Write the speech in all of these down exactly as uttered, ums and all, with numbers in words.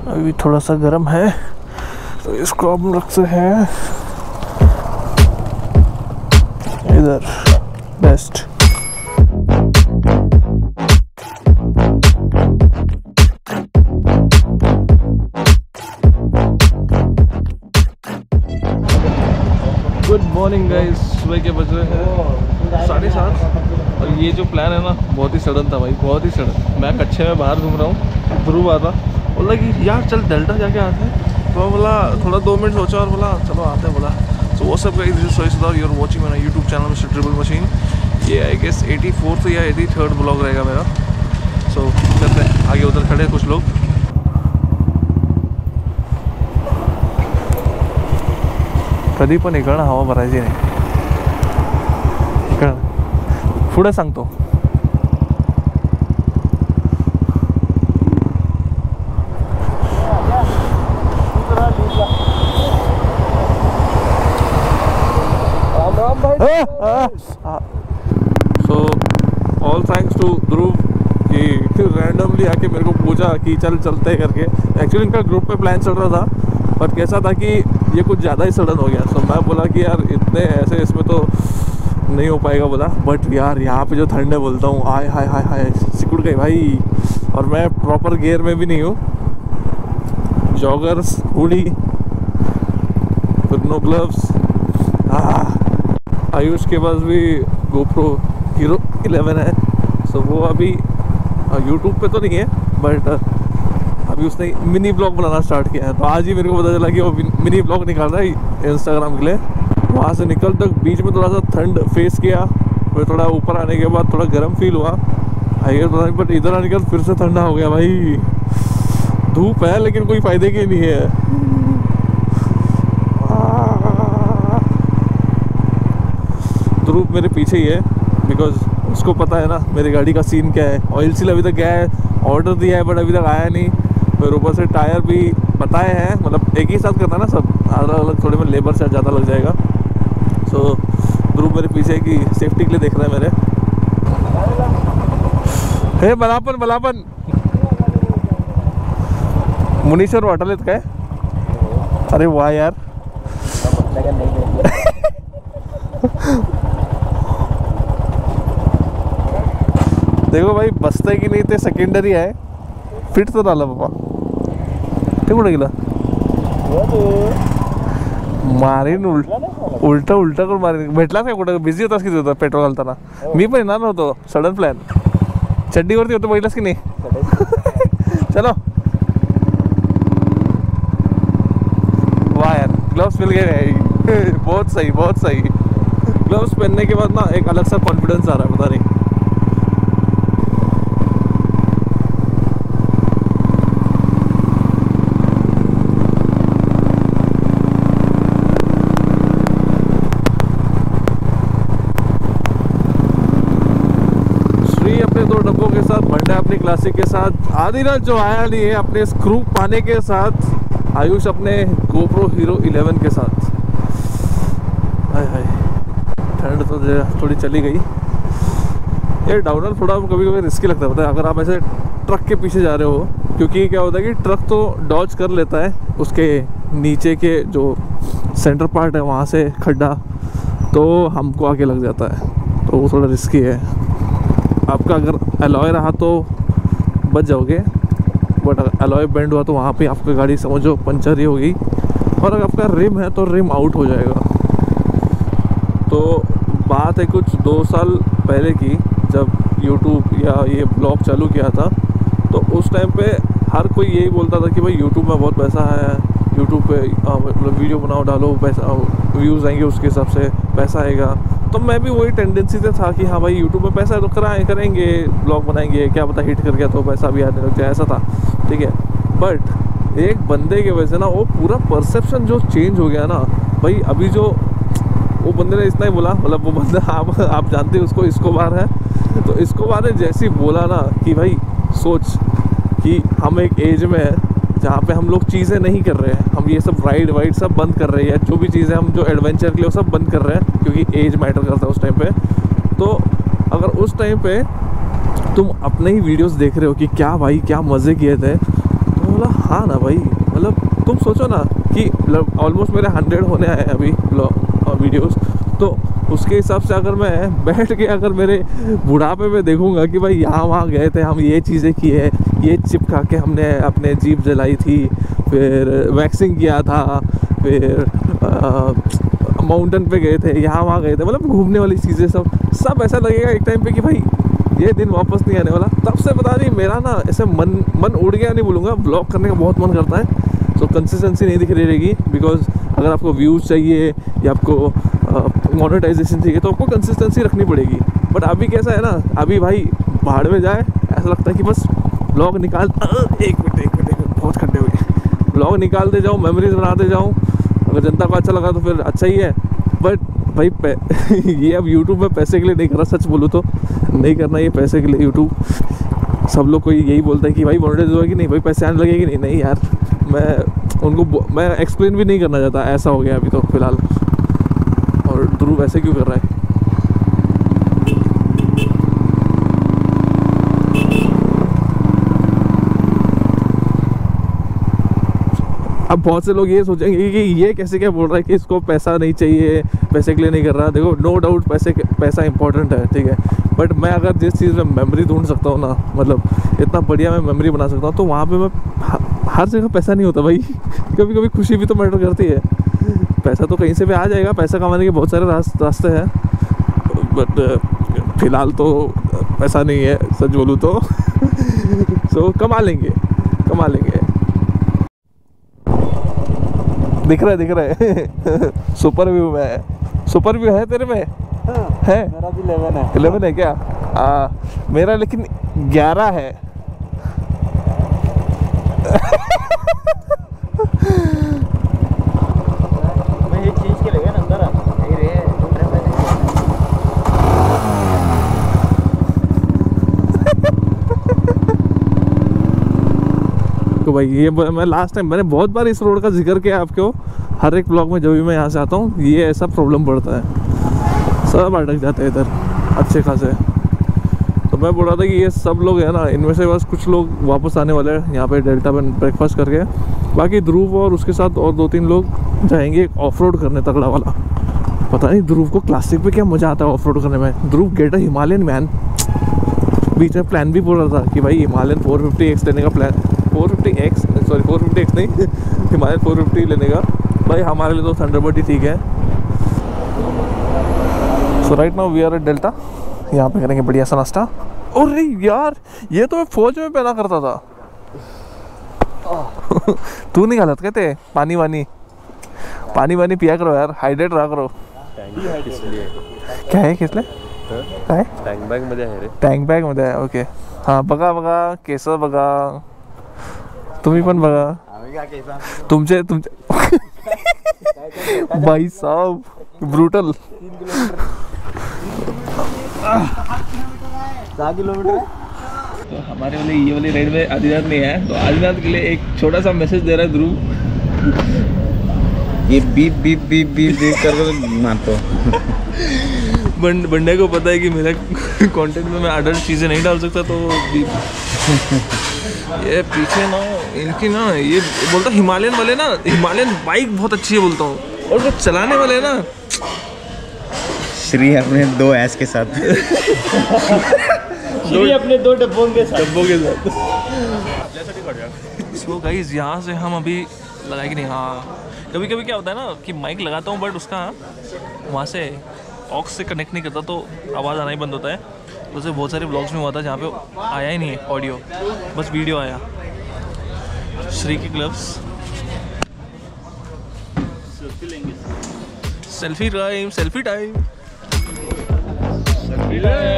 अभी थोड़ा सा गर्म है तो इसको हम रखते हैं इधर। बेस्ट। Good morning guys. सुबह के बज रहे हैं साढ़े सात और ये जो प्लान है ना बहुत ही सडन था भाई, बहुत ही सडन। मैं कच्छे में बाहर घूम रहा हूँ, ध्रुव आता बोला कि यार चल डेल्टा जाके आते हैं, तो बोला थोड़ा दो मिनट सोचा और बोला चलो आते हैं। बोला सो वो सब गाइस, दिस इज सोई सुधार, you are watching my YouTube channel mister triple machine. ये आई गेस एटी फोर्थ या एटी थर्ड ब्लॉग रहेगा मेरा। सो so, चलते हैं आगे, उधर खड़े कुछ लोग। कधी पण इकडनं हवा भरायची नाही, इकडं पुढे सांगतो। So all thanks to Dhruv कि रैंडमली आके मेरे को पूछा कि चल चलते हैं करके। एक्चुअली इनका ग्रुप पे प्लान चल रहा था, बट कैसा था कि ये कुछ ज़्यादा ही सडन हो गया। तो मैं बोला कि यार इतने ऐसे इसमें तो नहीं हो पाएगा बोला। बट यार यहाँ पे जो ठंड है बोलता हूँ, आय हाय हाय हाय सिकुड़ गई भाई। और मैं प्रॉपर गियर में भी नहीं हूँ, joggers, hoodie, no gloves. Ayush के पास भी गोप्रो हीरो इलेवन है, सो वो अभी यूट्यूब पे तो नहीं है, बट अभी उसने मिनी ब्लॉग बनाना स्टार्ट किया है। तो आज ही मेरे को पता चला कि वो मिनी ब्लॉग निकाल रहा है इंस्टाग्राम के लिए। वहाँ से निकल तक बीच में थोड़ा सा ठंड फेस किया, फिर थोड़ा ऊपर आने के बाद थोड़ा गर्म फील हुआ हाईवे पता नहीं, बट इधर आने के बाद फिर से ठंडा हो गया भाई। धूप है लेकिन कोई फायदे की नहीं है। ध्रुव मेरे पीछे ही है, बिकॉज उसको पता है ना मेरी गाड़ी का सीन क्या है। ऑयल सील अभी तक गया है, ऑर्डर दिया है बट अभी तक आया नहीं। फिर ऊपर से टायर भी बताए हैं, मतलब एक ही साथ करना ना सब, अलग अलग थोड़े में लेबर से ज़्यादा लग जाएगा। सो so, ध्रुव मेरे पीछे की सेफ्टी के लिए देख रहा है मेरे। हे बलापन बलापन मुनीश्वर वाटर लेत काय? अरे वाह यार। देखो भाई बसतंय की नाही ते सेकंडरी आहे, फिट तर आला बाबा। ते कुठे गेला? मारीन उल उलट उलट करून मारीन। भेटलास का कुठं? बिझी होतास किती होता पेट्रोल घालताना? मी पण येणार नव्हतो, सडन प्लॅन। चड्डीवरती होतो, बघितलास की नाही? चलो वाह यार, ग्लव्स मिल गए। बहुत सही बहुत सही। ग्लव्स पहनने के बाद ना एक अलग सा कॉन्फिडेंस आ रहा है, पता नहीं। अपनी क्लासिक के साथ आदिनाथ जो आया नहीं है अपने स्क्रू पाने के साथ, आयुष अपने गोप्रो हीरो इलेवन के साथ। हाय हाय ठंड तो थोड़ी चली गई। ये डाउनर थोड़ा कभी कभी रिस्की लगता है, पता है, अगर आप ऐसे ट्रक के पीछे जा रहे हो, क्योंकि क्या होता है कि ट्रक तो डॉज कर लेता है, उसके नीचे के जो सेंटर पार्ट है वहाँ से खड्डा तो हमको आके लग जाता है, तो वो थोड़ा रिस्की है। आपका अगर अलॉय रहा तो बच जाओगे, बट अगर अलॉय बेंड हुआ तो वहाँ पे आपकी गाड़ी समझो पंचर ही होगी। और अगर आपका रिम है तो रिम आउट हो जाएगा। तो बात है कुछ दो साल पहले की, जब यूट्यूब या ये ब्लॉग चालू किया था, तो उस टाइम पे हर कोई यही बोलता था कि भाई यूट्यूब में बहुत पैसा है, यूट्यूब पे मतलब वीडियो बनाओ डालो, पैसा व्यूज़ आएंगे, उसके हिसाब से पैसा आएगा। तो मैं भी वही टेंडेंसी से था कि हाँ भाई यूट्यूब में पैसा है तो कराएं करेंगे, ब्लॉग बनाएंगे, क्या पता हिट कर गया तो पैसा भी आने लग जाए, ऐसा था, ठीक है। बट एक बंदे की वजह से ना वो पूरा परसेप्शन जो चेंज हो गया ना भाई। अभी जो वो बंदे ने इतना ही बोला, मतलब वो बंदा आप आप जानते हैं उसको, इसको बार है, तो इसको बार ने जैसे ही बोला ना कि भाई सोच कि हम एक एज में है जहाँ पे हम लोग चीज़ें नहीं कर रहे हैं, हम ये सब राइड वाइड सब बंद कर रहे हैं, जो भी चीज़ें हम जो एडवेंचर के लिए वो सब बंद कर रहे हैं, क्योंकि एज मैटर करता है उस टाइम पे। तो अगर उस टाइम पे तुम अपने ही वीडियोस देख रहे हो कि क्या भाई क्या मज़े किए थे, तो बोला हाँ ना भाई, मतलब तुम सोचो ना कि ऑलमोस्ट मेरे हंड्रेड होने आए हैं अभी वीडियोस, तो उसके हिसाब से अगर मैं बैठ के अगर मेरे बुढ़ापे में देखूंगा कि भाई यहाँ वहाँ गए थे, हम ये चीज़ें किए, ये चिप खा के हमने अपने जीप जलाई थी, फिर वैक्सिंग किया था, फिर माउंटेन पे गए थे, यहाँ वहाँ गए थे, मतलब घूमने वाली चीज़ें सब सब ऐसा लगेगा एक टाइम पे कि भाई ये दिन वापस नहीं आने वाला। तब से पता नहीं मेरा ना ऐसे मन मन उड़ गया नहीं बोलूँगा, ब्लॉग करने का बहुत मन करता है। तो कंसिस्टेंसी नहीं दिख रही रहेगी, बिकॉज अगर आपको व्यूज़ चाहिए या आपको मोनेटाइजेशन चाहिए तो आपको कंसिस्टेंसी रखनी पड़ेगी। बट अभी कैसा है ना, अभी भाई भाड़ में जाए, ऐसा लगता है कि बस ब्लॉग निकाल एक मिनट एक मिनट एक मिनट बहुत खड्डे हुए, ब्लॉग निकालते जाओ, मेमोरीज बनाते जाओ। अगर जनता को अच्छा लगा तो फिर अच्छा ही है, बट भाई ये अब यूट्यूब में पैसे के लिए नहीं कर रहा, सच बोलूँ तो नहीं करना ये पैसे के लिए यूट्यूब। सब लोग को यही बोलता है कि भाई मोनेटाइज होगा कि नहीं, भाई पैसे आने लगेगी नहीं, नहीं यार, मैं उनको मैं एक्सप्लेन भी नहीं करना चाहता, ऐसा हो गया अभी तो फिलहाल। और ध्रुव ऐसे क्यों कर रहा है? अब बहुत से लोग ये सोचेंगे कि ये कैसे क्या बोल रहा है कि इसको पैसा नहीं चाहिए, पैसे के लिए नहीं कर रहा। देखो नो डाउट पैसे पैसा इंपॉर्टेंट है, ठीक है, बट मैं अगर जिस चीज़ में मेमोरी ढूंढ सकता हूँ ना, मतलब इतना बढ़िया मैं मेमोरी बना सकता हूँ, तो वहाँ पे मैं हर जगह पैसा नहीं होता भाई कभी कभी खुशी भी तो मैटर करती है। पैसा तो कहीं से भी आ जाएगा, पैसा कमाने के बहुत सारे रास्ते हैं, बट फिलहाल तो पैसा नहीं है सच बोलूँ तो सो कमा लेंगे कमा लेंगे। दिख रहा है दिख रहा है सुपर व्यू में, सुपर व्यू है तेरे में? हाँ, है मेरा भी इलेवन है। इलेवन है क्या? आ, मेरा लेकिन ग्यारह है मैं ये चीज के लगे ना अंदर नहीं रे तो भाई ये मैं लास्ट टाइम मैंने बहुत बार इस रोड का जिक्र किया आपको, हर एक ब्लॉग में जब भी मैं यहाँ से आता हूँ ये ऐसा प्रॉब्लम पड़ता है, सब अटक जाते हैं इधर अच्छे खासे। तो मैं बोल रहा था कि ये सब लोग है ना, इनमें से बस कुछ लोग वापस आने वाले हैं यहाँ पे डेल्टा में ब्रेकफास्ट करके, बाकी ध्रुव और उसके साथ और दो तीन लोग जाएंगे ऑफ रोड करने तगड़ा वाला। पता नहीं ध्रुव को क्लासिक पे क्या मज़ा आता है ऑफ रोड करने में। Dhruv get a Himalayan man. बीच में प्लान भी बोल रहा था कि भाई हिमालयन फोर फिफ्टी एक्स लेने का plan, four fifty X sorry four fifty X नहीं हिमालयन फोर फिफ्टी लेने का। भाई हमारे लिए तो थंडरबर्ड ही ठीक है। So right now we are at Delta, यहाँ पे करेंगे बढ़िया सा नाश्ता। अरे यार ये तो मैं फौज में पहना करता था तू नहीं गलत कहते, पानी वानी पानी वानी पिया करो यार, हाइड्रेट रहा करो। क्या है किस लिए? काय टँक बॅग मध्ये आहे रे, टँक बॅग मध्ये आहे ओके। हां बघा बघा केस बघा, तुम्ही पण बघा तुमचे तुमचे भाई साहब ब्रूटल। दस किलोमीटर तो हमारे वाले ये वाली रेंज में आदिनाथ नहीं है, तो आदिनाथ के लिए एक छोटा सा मैसेज दे रहा है ध्रुव। ये beep beep beep beep beep कर मारता हूँ। बंड बंडे को पता है कि मेरे कंटेंट में मैं अडल्ट चीज़ें नहीं डाल सकता, तो ये पीछे ना इनकी ना ये बोलता हिमालयन वाले ना, हिमालयन बाइक बहुत अच्छी है बोलता हूँ, और वो चलाने वाले ना श्री अपने दो एस के साथ श्री अपने दो डब्बों के साथ डब्बों के साथ सो गाइस यहाँ से हम अभी लगाए कि नहीं। हाँ कभी कभी क्या होता है ना कि माइक लगाता हूँ बट उसका वहाँ से ऑक्स से कनेक्ट नहीं करता, तो आवाज़ आना ही बंद होता है। तो उसे बहुत सारे ब्लॉग्स में हुआ था जहाँ पे आया ही नहीं है ऑडियो, बस वीडियो आया। श्री की ग्लव्स, सेल्फी लेंगे, selfie time selfie time selfie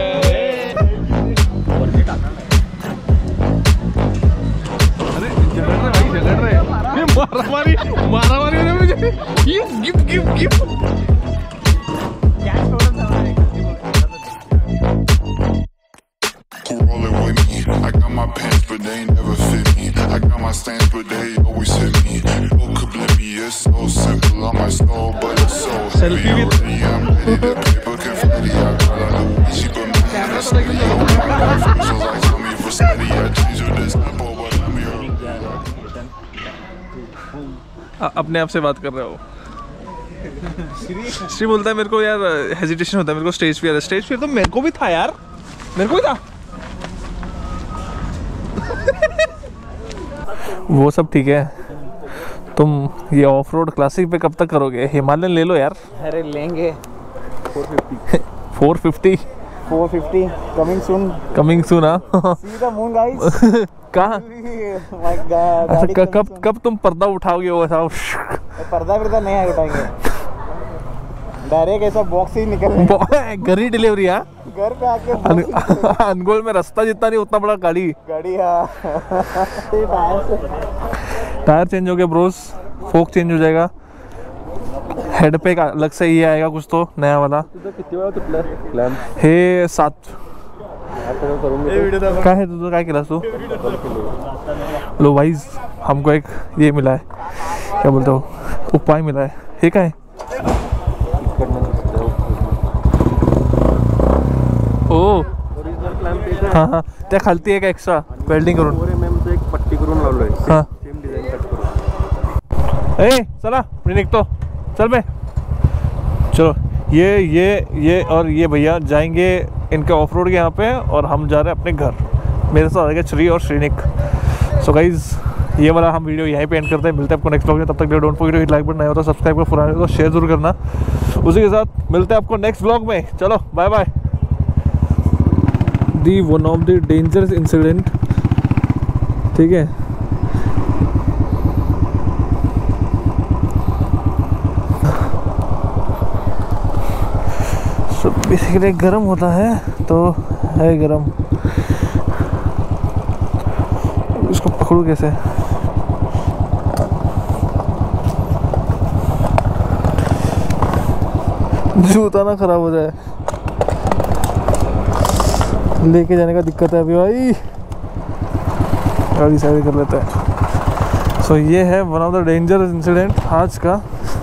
अरे झगड़ रहे भाई झगड़ रहे, मारा मारी मारा मारी ने मुझे gift gift gift gift rolling with me. I got my pants, but they ain't never fit me. I got my stance, but they always hit me. Look oblivious, so simple on my soul, but it's so heavy already. I'm ready to paper confetti. I got a new Gucci, but man, that's steady. I want my life, so like tell me for steady. I change with this tempo, but let me uh- अपने आप से बात कर रहे हो। श्री बोलता है मेरे को यार हेजिटेशन होता है, मेरे को स्टेज फियर है। स्टेज फियर तो मेरे को भी था यार, मेरे को भी था। वो सब ठीक है, तुम ये ऑफ रोड क्लासिक पे कब तक करोगे? हिमालयन ले लो यार। अरे लेंगे। Four fifty four fifty coming soon. Coming soon. हाँ सी द मून गाइस। कहाँ? My god. अच्छा, कब कब तुम पर्दा उठाओगे? वो ऐसा पर्दा पर्दा नहीं उठाएंगे, डायरेक्ट ऐसा बॉक्स ही निकल घर ही डिलीवरी। हाँ, घर पे आके अनगोल में रास्ता जितना नहीं उतना बड़ा गाड़ी गाड़ी। हाँ टायर चेंज हो गया ब्रोस, फोक चेंज हो जाएगा, हेड पे का अलग से ये आएगा कुछ तो नया वाला। हे सात क्या है तू? क्या केलास तू? लो वाइज हमको एक ये मिला है, क्या बोलते हो, उपाय मिला है। हे क्या है? ओ हाँ हाँ, त्या खालती एक एक्स्ट्रा वेल्डिंग करून एक पट्टी करून लावलोय। हाँ सेम डिझाइन कट करून। ए चला मी निकतो, चल बे चलो। ये ये ये और ये भैया जाएंगे इनके ऑफ रोड के यहाँ पे, और हम जा रहे हैं अपने घर। मेरे साथ आ गए श्री और श्रीनिक। सो गाइज ये वाला हम वीडियो यहीं पे एंड करते हैं। मिलते हैं आपको नेक्स्ट ब्लॉग में, तब तक don't forget hit like button नहीं होता सब्सक्राइब कर, पुराने तो शेयर जरूर करना। उसी के साथ मिलते हैं आपको नेक्स्ट ब्लॉग में। चलो bye bye. The one of the dangerous incident, ठीक है। सो बेसिकली गर्म होता है तो है गर्म, इसको पकड़ू कैसे? जूता ना खराब हो जाए, लेके जाने का दिक्कत है अभी भाई। गाड़ी साइड कर लेते हैं। सो so, ये है one of the dangerous incident आज का।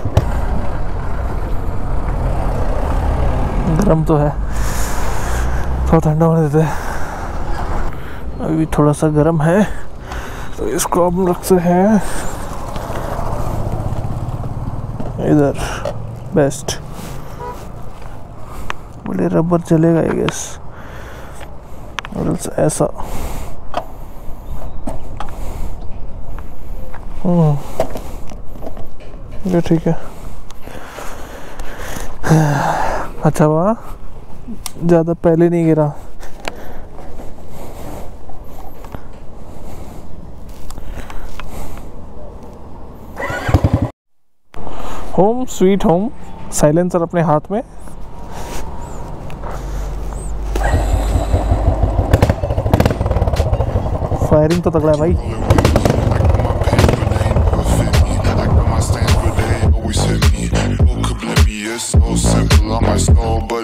गर्म तो है, थोड़ा ठंडा होने देते हैं। अभी थोड़ा सा गर्म है तो इसको हम रखते हैं इधर। बेस्ट बोले रबर चलेगा आई गेस, और ऐसा। हम्म ये ठीक है। अच्छा वाह, ज़्यादा पहले नहीं गिरा। होम स्वीट होम, साइलेंसर अपने हाथ में। फायरिंग तो तगड़ा है भाई। So simple on my soul, but